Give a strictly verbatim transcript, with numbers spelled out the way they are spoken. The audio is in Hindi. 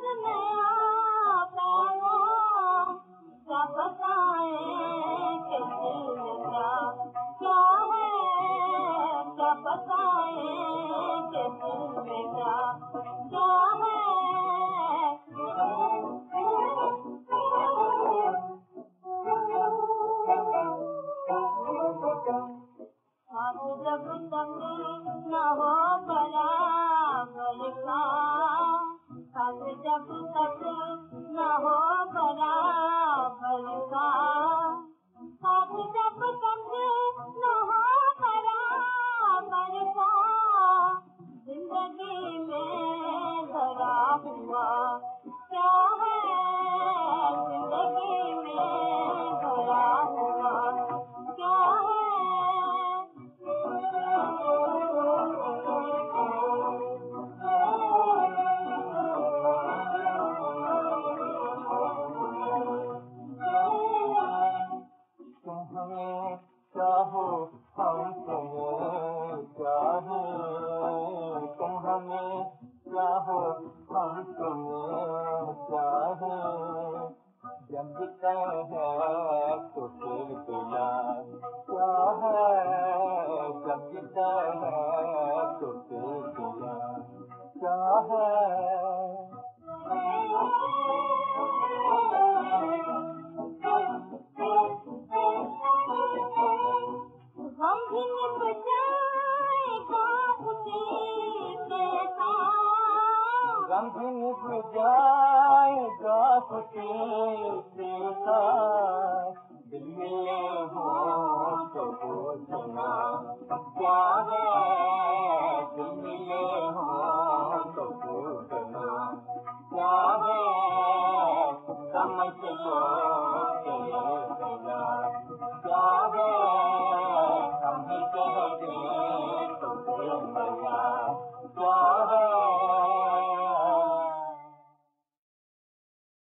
नया पैगाम, क्या बताएं कि दिल में क्या क्या है, क्या बताएं कि दिल में क्या क्या है। साथ जब तक न हो बराबर का, साथ जब तक न हो बराबर का, साथ जब तक न हो बराबर का, जिंदगी में धरा हुआ क्या है, जिंदगी में धरा हुआ क्या है। तुम हमें चाहो हम तुम्हें चाहे, तुम हमें चाहो हम तुम्हें चाहे, जब तय है तो फिर क्या क्या है, जब तय है तो फिर क्या क्या है। हम भी निभ जाएगा उसी के साथ, गम भी निभ जाएगा खुशी के साथ, दिल मिले हो तो पूछना क्या है, दिल मिले हो